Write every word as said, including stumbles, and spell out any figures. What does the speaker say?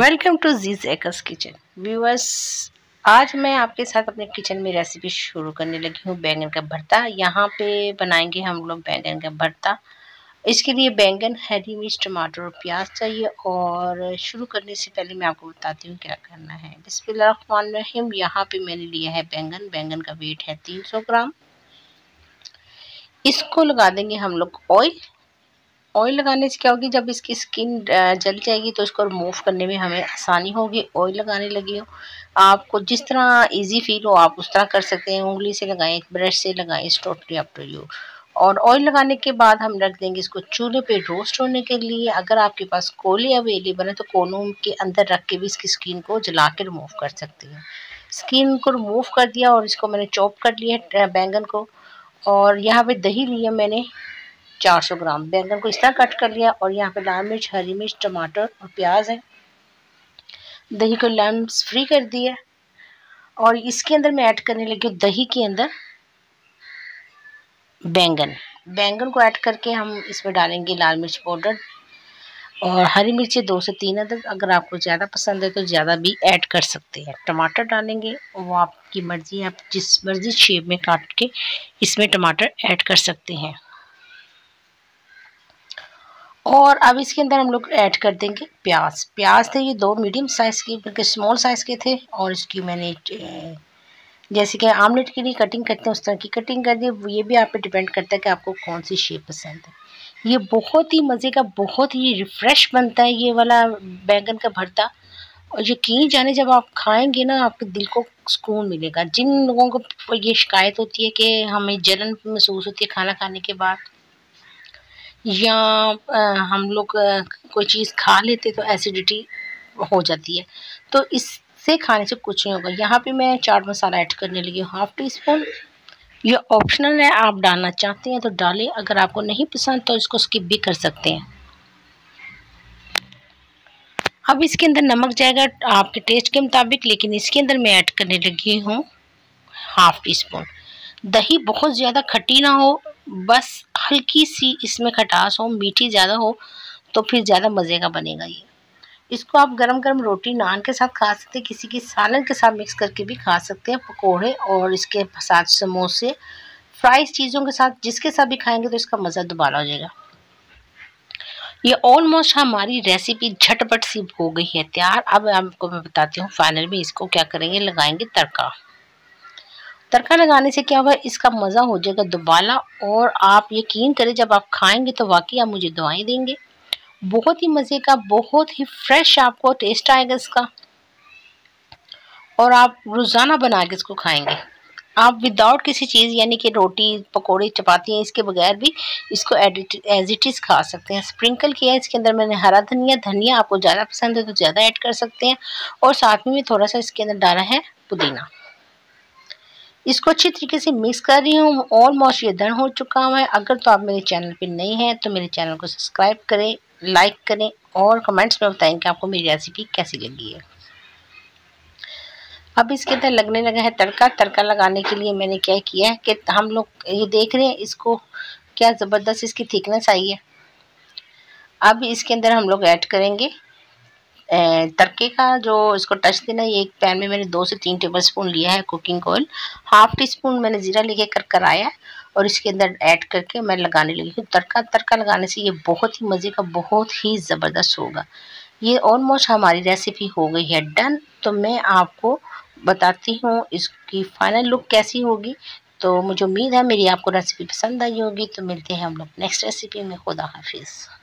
Welcome to जीज एकस kitchen viewers. आज मैं आपके साथ अपने किचन में रेसिपी शुरू करने लगी हूँ बैंगन का भरता। यहाँ पे बनाएंगे हम लोग बैंगन का भरता। इसके लिए बैंगन, हरी मिर्च, टमाटर और प्याज चाहिए। और शुरू करने से पहले मैं आपको बताती हूँ क्या करना है। बिस्मिल्लाहिर्रहमानिर्रहीम। यहाँ पे मैंने लिया है बैंगन। बैंगन का वेट है तीन सौ ग्राम। इसको लगा देंगे हम लोग ऑयल। ऑयल लगाने से क्या होगी, जब इसकी स्किन जल जाएगी तो इसको रिमूव करने में हमें आसानी होगी। ऑयल लगाने लगी हो, आपको जिस तरह इजी फील हो आप उस तरह कर सकते हैं। उंगली से लगाएं, ब्रश से लगाएं, it's totally up to you. और ऑयल लगाने के बाद हम रख देंगे इसको चूल्हे पे रोस्ट होने के लिए। अगर आपके पास कोले अवेलेबल है तो कोलों के अंदर रख के भी इसकी स्किन को जला के रिमूव कर सकती हैं। स्किन को रिमूव कर दिया और इसको मैंने चॉप कर लिया बैंगन को। और यहाँ पे दही लिया मैंने चार सौ ग्राम। बैंगन को इस तरह कट कर लिया। और यहाँ पे लाल मिर्च, हरी मिर्च, टमाटर और प्याज है। दही को लम्स फ्री कर दिया। और इसके अंदर मैं ऐड करने लगी हूँ दही के अंदर बैंगन। बैंगन को ऐड करके हम इसमें डालेंगे लाल मिर्च पाउडर और हरी मिर्ची दो से तीन अदद। अगर आपको ज़्यादा पसंद है तो ज़्यादा भी ऐड कर सकते हैं। टमाटर डालेंगे, वो आपकी मर्जी है, आप जिस मर्जी शेप में काट के इसमें टमाटर ऐड कर सकते हैं। और अब इसके अंदर हम लोग ऐड कर देंगे प्याज। प्याज थे ये दो मीडियम साइज़ के, बल्कि स्मॉल साइज़ के थे। और इसकी मैंने जैसे कि आमलेट के लिए कटिंग करते हैं उस तरह की कटिंग कर दी। ये भी आप पे डिपेंड करता है कि आपको कौन सी शेप पसंद है। ये बहुत ही मज़े का, बहुत ही रिफ़्रेश बनता है ये वाला बैंगन का भरता। और यकीन जाने जब आप खाएंगे ना, आपके दिल को सुकून मिलेगा। जिन लोगों को ये शिकायत होती है कि हमें जलन महसूस होती है खाना खाने के बाद, या आ, हम लोग आ, कोई चीज़ खा लेते तो एसिडिटी हो जाती है, तो इससे खाने से कुछ नहीं होगा। यहाँ पे मैं चाट मसाला ऐड करने लगी हूँ हाफ टी स्पून। ये ऑप्शनल है, आप डालना चाहते हैं तो डालें, अगर आपको नहीं पसंद तो इसको स्किप भी कर सकते हैं। अब इसके अंदर नमक जाएगा आपके टेस्ट के मुताबिक, लेकिन इसके अंदर मैं ऐड करने लगी हूँ हाफ टी स्पून। दही बहुत ज़्यादा खट्टी ना हो, बस हल्की सी इसमें खटास हो। मीठी ज़्यादा हो तो फिर ज़्यादा मज़े का बनेगा ये। इसको आप गरम गरम रोटी नान के साथ खा सकते हैं, किसी की सालन के साथ मिक्स करके भी खा सकते हैं, पकोड़े और इसके साथ समोसे, फ्राइज चीज़ों के साथ, जिसके साथ भी खाएंगे तो इसका मज़ा दोबारा हो जाएगा। ये ऑलमोस्ट हमारी रेसिपी झटपट सी हो गई है तैयार। अब आपको मैं बताती हूँ फाइनल में इसको क्या करेंगे, लगाएंगे तड़का। तड़का लगाने से क्या होगा, इसका मज़ा हो जाएगा दोबारा। और आप यकीन करें जब आप खाएंगे तो वाकई आप मुझे दुआएं देंगे। बहुत ही मज़े का, बहुत ही फ्रेश आपको टेस्ट आएगा इसका। और आप रोज़ाना बना के इसको खाएंगे। आप विदाउट किसी चीज़, यानी कि रोटी, पकोड़े, चपाती, इसके बगैर भी इसको एज इट इज़ खा सकते हैं। स्प्रिंकल किया है इसके अंदर मैंने हरा धनिया। धनिया आपको ज़्यादा पसंद है तो ज़्यादा ऐड कर सकते हैं। और साथ में भी थोड़ा सा इसके अंदर डाला है पुदीना। इसको अच्छी तरीके से मिक्स कर रही हूँ। ऑलमोस्ट ये डन हो चुका है। अगर तो आप मेरे चैनल पे नए हैं तो मेरे चैनल को सब्सक्राइब करें, लाइक करें और कमेंट्स में बताएं कि आपको मेरी रेसिपी कैसी लगी है। अब इसके अंदर लगने लगा है तड़का। तड़का लगाने के लिए मैंने क्या किया है कि हम लोग ये देख रहे हैं इसको क्या ज़बरदस्त इसकी थिकनेस आई है। अब इसके अंदर हम लोग ऐड करेंगे तड़के का जो इसको टच देना। ये एक पैन में मैंने दो से तीन टेबल स्पून लिया है cooking oil. Half teaspoon मैंने ज़ीरा लेके कर कर आया और इसके अंदर ऐड करके मैं लगाने लगी हूँ तड़का। तड़का लगाने से ये बहुत ही मज़े का, बहुत ही ज़बरदस्त होगा। ये ऑलमोस्ट हमारी रेसिपी हो गई है डन। तो मैं आपको बताती हूँ इसकी फाइनल लुक कैसी होगी। तो मुझे उम्मीद है मेरी आपको रेसिपी पसंद आई होगी। तो मिलते हैं हम लोग नेक्स्ट रेसिपी में। खुदा हाफिज़।